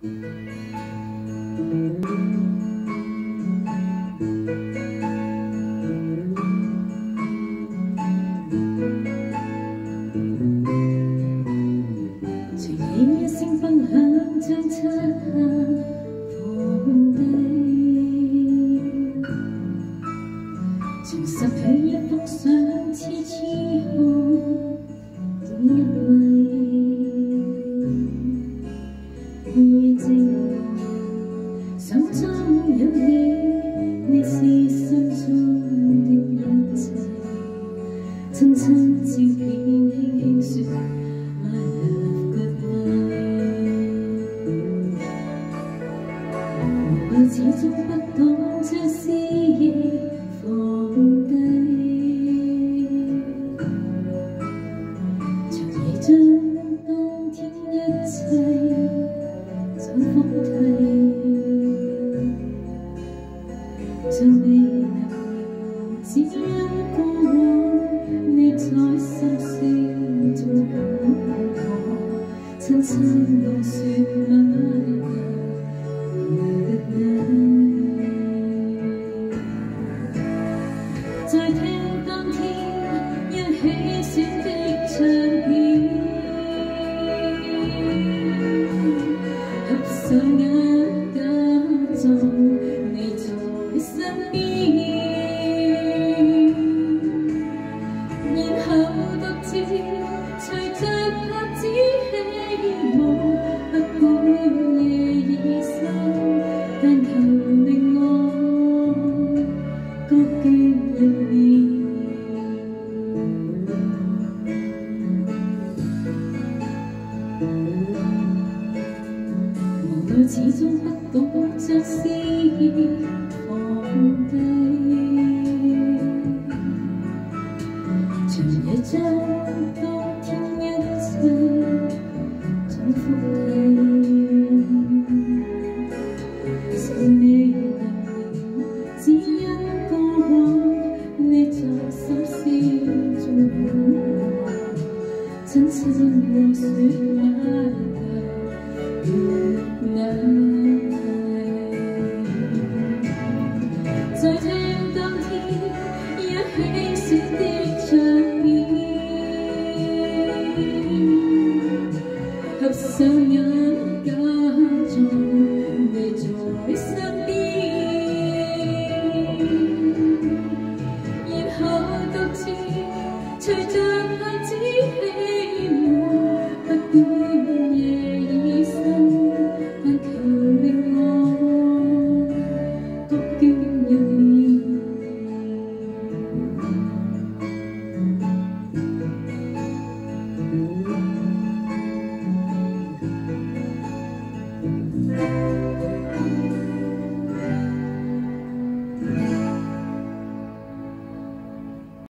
隨你一聲分享，將漆黑放低，重拾起一幅相，痴痴看這一位，夜靜手中有你，你是心中的一切，親親照片輕輕說。我始終不懂將思憶放低，長夜將當天一切總複替，像未能只因過往你在心聲中撫我，親親我說再聽當天一起選的唱片，合上眼假裝你在身邊，然後獨自隨着拍子起舞，不管夜已深，但求令我覺倦了你。無奈始終不懂將思憶放低，長夜將當天一切總複替，是未能只因過往你在心聲中撫我，親親我說愛越難，再聽當天一起選的唱片，合上眼